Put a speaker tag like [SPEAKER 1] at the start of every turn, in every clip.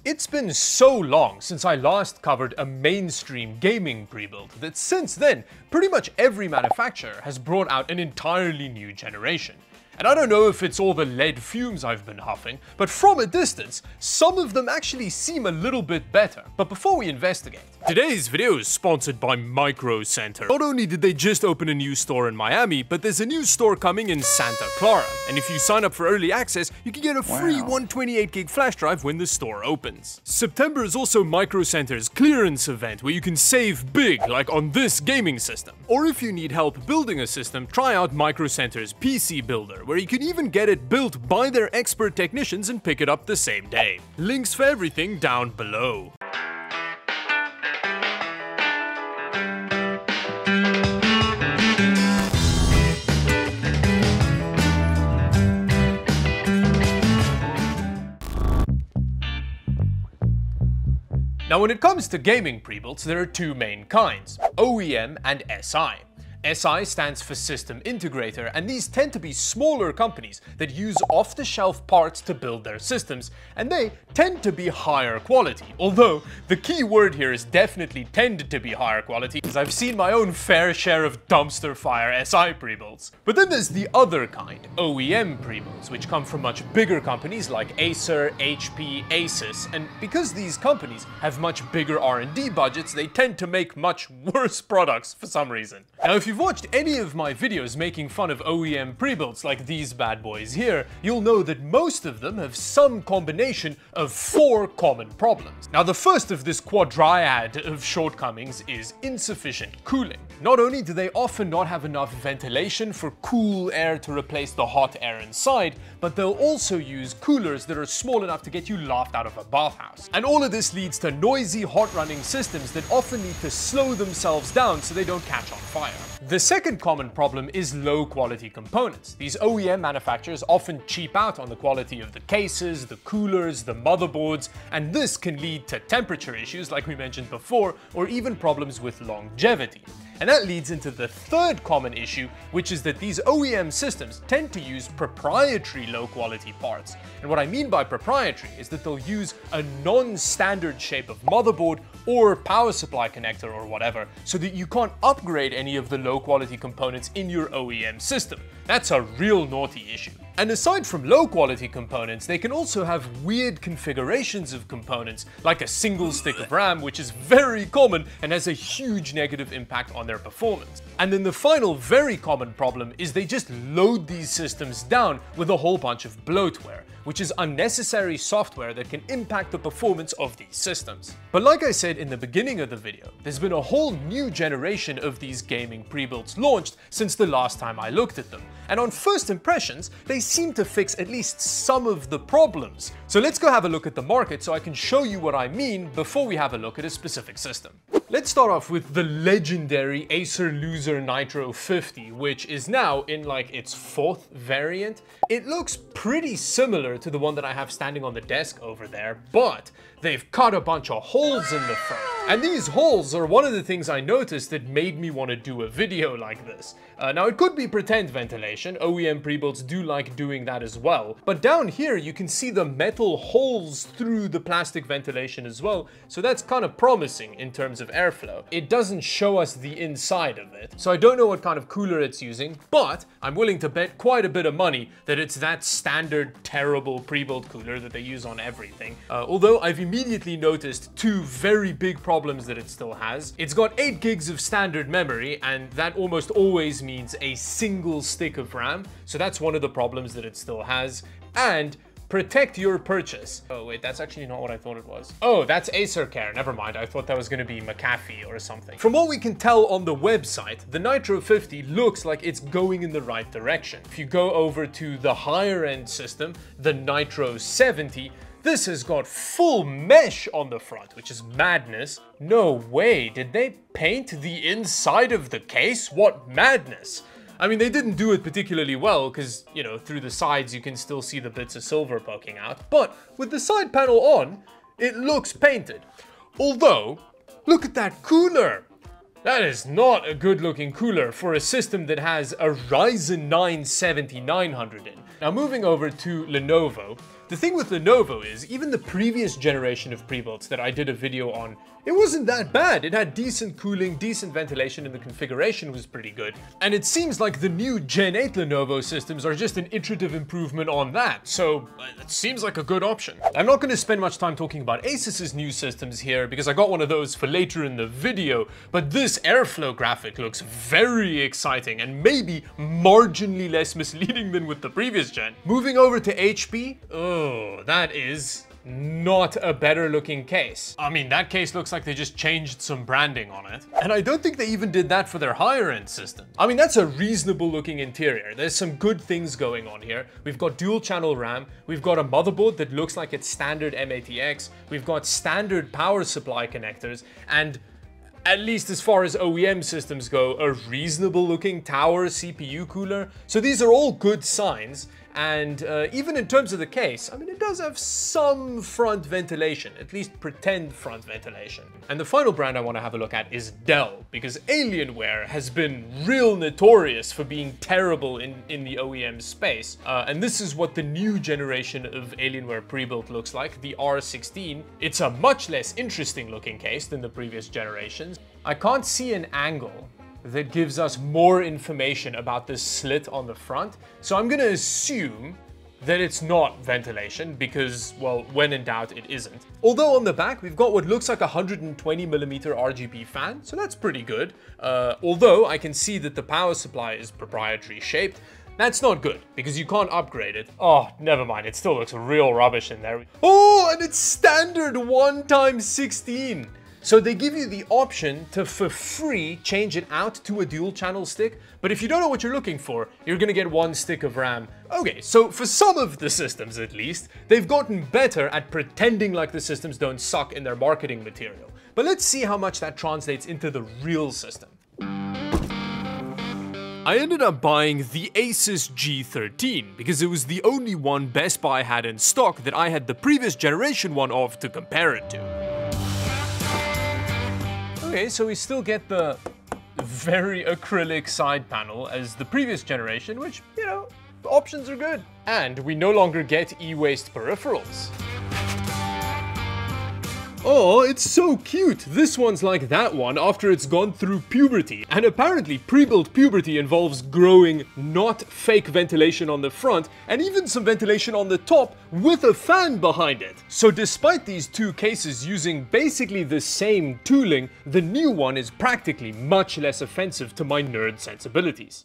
[SPEAKER 1] It's been so long since I last covered a mainstream gaming pre-build that since then, pretty much every manufacturer has brought out an entirely new generation. And I don't know if it's all the lead fumes I've been huffing, but from a distance, some of them actually seem a little bit better. But before we investigate, today's video is sponsored by Micro Center. Not only did they just open a new store in Miami, but there's a new store coming in Santa Clara. And if you sign up for early access, you can get a free 128 gig flash drive when the store opens. September is also Micro Center's clearance event where you can save big, like on this gaming system. Or if you need help building a system, try out Micro Center's PC Builder, where you can even get it built by their expert technicians and pick it up the same day. Links for everything down below. Now when it comes to gaming pre-builds, there are two main kinds, OEM and SI. SI stands for System Integrator, and these tend to be smaller companies that use off-the-shelf parts to build their systems, and they tend to be higher quality. Although, the key word here is definitely tended to be higher quality, because I've seen my own fair share of dumpster fire SI pre-builds. But then there's the other kind, OEM pre-builds, which come from much bigger companies like Acer, HP, Asus, and because these companies have much bigger R&D budgets, they tend to make much worse products for some reason. Now, if you've watched any of my videos making fun of OEM pre-builds like these bad boys here, you'll know that most of them have some combination of 4 common problems. Now, the first of this quadriad of shortcomings is insufficient cooling. Not only do they often not have enough ventilation for cool air to replace the hot air inside, but they'll also use coolers that are small enough to get you laughed out of a bathhouse. And all of this leads to noisy, hot-running systems that often need to slow themselves down so they don't catch on fire. The second common problem is low-quality components. These OEM manufacturers often cheap out on the quality of the cases, the coolers, the motherboards, and this can lead to temperature issues like we mentioned before, or even problems with longevity. And that leads into the third common issue, which is that these OEM systems tend to use proprietary low-quality parts. And what I mean by proprietary is that they'll use a non-standard shape of motherboard or power supply connector or whatever, so that you can't upgrade any of the low-quality components in your OEM system. That's a real naughty issue. And aside from low-quality components, they can also have weird configurations of components, like a single stick of RAM, which is very common and has a huge negative impact on their performance. And then the final very common problem is they just load these systems down with a whole bunch of bloatware, which is unnecessary software that can impact the performance of these systems. But like I said in the beginning of the video, there's been a whole new generation of these gaming pre-builds launched since the last time I looked at them. And on first impressions, they seem to fix at least some of the problems. So let's go have a look at the market so I can show you what I mean before we have a look at a specific system. Let's start off with the legendary Acer Loser Nitro 50, which is now in like its 4th variant. It looks pretty similar to the one that I have standing on the desk over there, but they've cut a bunch of holes in the front. And these holes are one of the things I noticed that made me want to do a video like this. Now it could be pretend ventilation, OEM pre-builds do like doing that as well, but down here you can see the metal holes through the plastic ventilation as well, so that's kind of promising in terms of airflow. It doesn't show us the inside of it, so I don't know what kind of cooler it's using, but I'm willing to bet quite a bit of money that it's that standard terrible pre-built cooler that they use on everything. Although I've immediately noticed 2 very big problems that it still has. It's got 8 gigs of standard memory, and that almost always means a single stick of RAM, so that's one of the problems that it still has. And protect your purchase. Oh wait, that's actually not what I thought it was. Oh, that's Acer Care, never mind, I thought that was gonna be McAfee or something. From what we can tell on the website, the Nitro 50 looks like it's going in the right direction. If you go over to the higher end system, the Nitro 70, this has got full mesh on the front, which is madness. No way, did they paint the inside of the case? What madness! I mean, they didn't do it particularly well because, you know, through the sides you can still see the bits of silver poking out. But with the side panel on, it looks painted. Although, look at that cooler! That is not a good looking cooler for a system that has a Ryzen 9 7900 in. Now moving over to Lenovo, The thing with Lenovo is, even the previous generation of pre-builts that I did a video on, it wasn't that bad. It had decent cooling, decent ventilation, and the configuration was pretty good. And it seems like the new Gen 8 Lenovo systems are just an iterative improvement on that, so it seems like a good option. I'm not going to spend much time talking about Asus's new systems here, because I got one of those for later in the video, but this airflow graphic looks very exciting and maybe marginally less misleading than with the previous gen. Moving over to HP, oh, that is not a better looking case. I mean, that case looks like they just changed some branding on it. And I don't think they even did that for their higher end system. I mean, that's a reasonable looking interior. There's some good things going on here. We've got dual channel RAM. We've got a motherboard that looks like it's standard M80X. We've got standard power supply connectors, and at least as far as OEM systems go, a reasonable looking tower CPU cooler. So these are all good signs. And even in terms of the case, I mean, it does have some front ventilation, at least pretend front ventilation. And the final brand I want to have a look at is Dell, because Alienware has been real notorious for being terrible in the OEM space. And this is what the new generation of Alienware pre-built looks like, the R16. It's a much less interesting looking case than the previous generations. I can't see an angle that gives us more information about this slit on the front. So I'm gonna assume that it's not ventilation because, well, when in doubt, it isn't. Although on the back, we've got what looks like a 120mm RGB fan, so that's pretty good. Although I can see that the power supply is proprietary shaped. That's not good, because you can't upgrade it. Oh, never mind, it still looks real rubbish in there. Oh, and it's standard 1x16. So they give you the option to, for free, change it out to a dual channel stick. But if you don't know what you're looking for, you're gonna get one stick of RAM. Okay, so for some of the systems at least, they've gotten better at pretending like the systems don't suck in their marketing material. But let's see how much that translates into the real system. I ended up buying the Asus G13 because it was the only one Best Buy had in stock that I had the previous generation one of to compare it to. Okay, so we still get the very acrylic side panel as the previous generation, which, you know, the options are good. And we no longer get e-waste peripherals. Oh, it's so cute! This one's like that one after it's gone through puberty. And apparently pre-built puberty involves growing not fake ventilation on the front, and even some ventilation on the top with a fan behind it. So despite these two cases using basically the same tooling, the new one is practically much less offensive to my nerd sensibilities.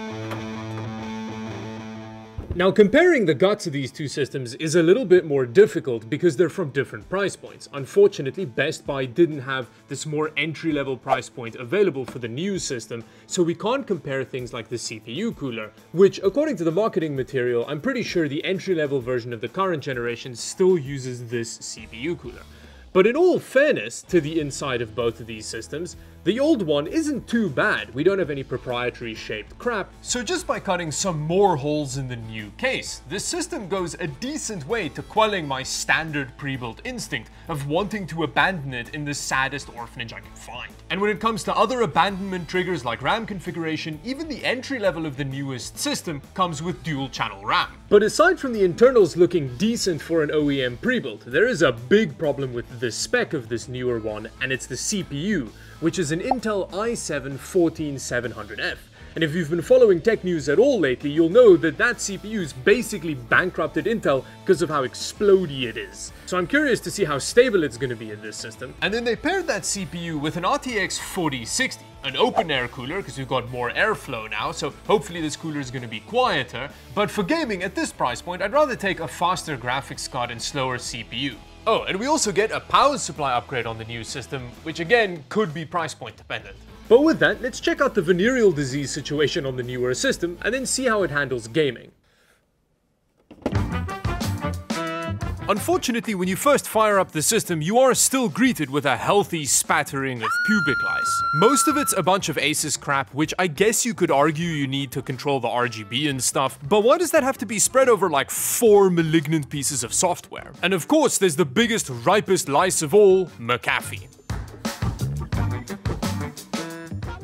[SPEAKER 1] Now, comparing the guts of these two systems is a little bit more difficult because they're from different price points. Unfortunately, Best Buy didn't have this more entry-level price point available for the new system, so we can't compare things like the CPU cooler, which, according to the marketing material, I'm pretty sure the entry-level version of the current generation still uses this CPU cooler. But in all fairness to the inside of both of these systems, the old one isn't too bad. We don't have any proprietary shaped crap, so just by cutting some more holes in the new case, this system goes a decent way to quelling my standard pre-built instinct of wanting to abandon it in the saddest orphanage I can find. And when it comes to other abandonment triggers like RAM configuration, even the entry level of the newest system comes with dual channel RAM. But aside from the internals looking decent for an OEM pre-built, there is a big problem with the spec of this newer one, and it's the CPU, which is an Intel i7-14700F. And if you've been following tech news at all lately, you'll know that that CPU's basically bankrupted Intel because of how explodey it is. So I'm curious to see how stable it's going to be in this system. And then they paired that CPU with an RTX 4060, an open air cooler because we've got more airflow now, so hopefully this cooler is going to be quieter. But for gaming at this price point, I'd rather take a faster graphics card and slower CPU. Oh, and we also get a power supply upgrade on the new system, which again could be price point dependent. But with that, let's check out the venereal disease situation on the newer system and then see how it handles gaming. Unfortunately, when you first fire up the system, you are still greeted with a healthy spattering of pubic lice. Most of it's a bunch of Asus crap, which I guess you could argue you need to control the RGB and stuff, but why does that have to be spread over like 4 malignant pieces of software? And of course, there's the biggest, ripest lice of all, McAfee.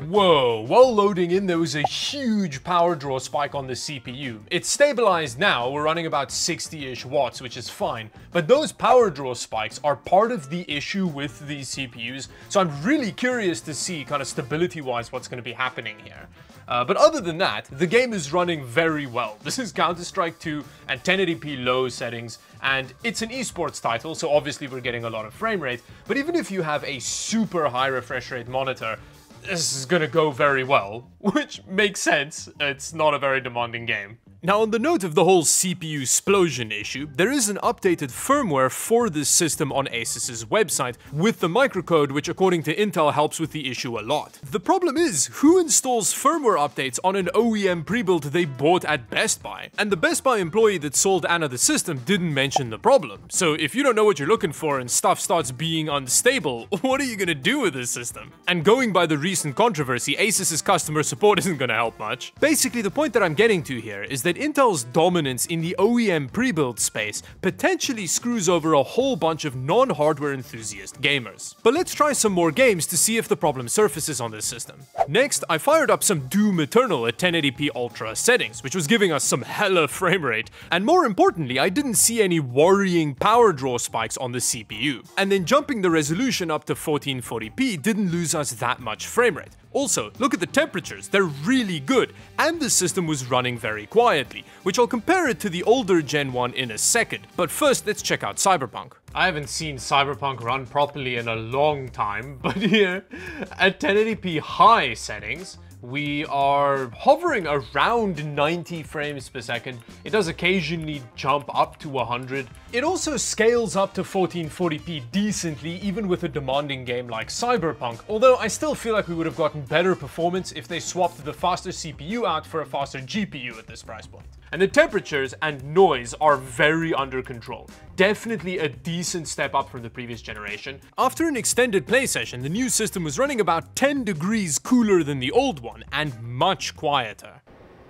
[SPEAKER 1] Whoa, while loading in there was a huge power draw spike on the CPU. It's stabilized now, we're running about 60-ish watts, which is fine, but those power draw spikes are part of the issue with these CPUs, so I'm really curious to see kind of stability-wise what's going to be happening here. But other than that, the game is running very well. This is Counter-Strike 2 at 1080p low settings, and it's an esports title, so obviously we're getting a lot of frame rate, but even if you have a super high refresh rate monitor, this is gonna go very well, which makes sense. It's not a very demanding game. Now, on the note of the whole CPU explosion issue, there is an updated firmware for this system on Asus's website with the microcode, which according to Intel helps with the issue a lot. The problem is, who installs firmware updates on an OEM pre-built they bought at Best Buy? And the Best Buy employee that sold Anna the system didn't mention the problem. So if you don't know what you're looking for and stuff starts being unstable, what are you gonna do with this system? And going by the recent controversy, Asus's customer support isn't gonna help much. Basically, the point that I'm getting to here is that Intel's dominance in the OEM pre-built space potentially screws over a whole bunch of non-hardware enthusiast gamers. But let's try some more games to see if the problem surfaces on this system. Next, I fired up some Doom Eternal at 1080p Ultra settings, which was giving us some hella frame rate, and more importantly, I didn't see any worrying power draw spikes on the CPU. And then jumping the resolution up to 1440p didn't lose us that much frame rate. Also, look at the temperatures, they're really good, and the system was running very quietly, which I'll compare it to the older Gen 1 in a second. But first, let's check out Cyberpunk. I haven't seen Cyberpunk run properly in a long time, but here, at 1080p high settings, we are hovering around 90 frames per second. It does occasionally jump up to 100. It also scales up to 1440p decently, even with a demanding game like Cyberpunk, although I still feel like we would have gotten better performance if they swapped the faster CPU out for a faster GPU at this price point. And the temperatures and noise are very under control. Definitely a decent step up from the previous generation. After an extended play session, the new system was running about 10 degrees cooler than the old one and much quieter.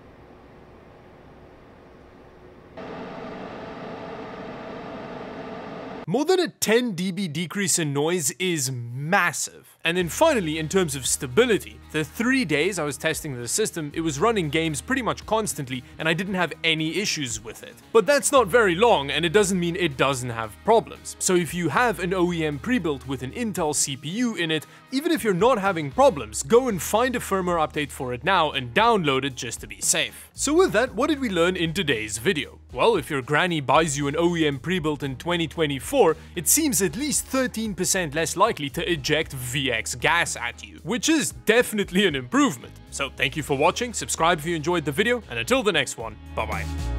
[SPEAKER 1] More than a 10 dB decrease in noise is massive. And then finally, in terms of stability, the 3 days I was testing the system, it was running games pretty much constantly and I didn't have any issues with it. But that's not very long and it doesn't mean it doesn't have problems. So if you have an OEM pre-built with an Intel CPU in it, even if you're not having problems, go and find a firmware update for it now and download it just to be safe. So with that, what did we learn in today's video? Well, if your granny buys you an OEM pre-built in 2024, it seems at least 13% less likely to eject VX gas at you, which is definitely an improvement. So thank you for watching, subscribe if you enjoyed the video, and until the next one, bye bye.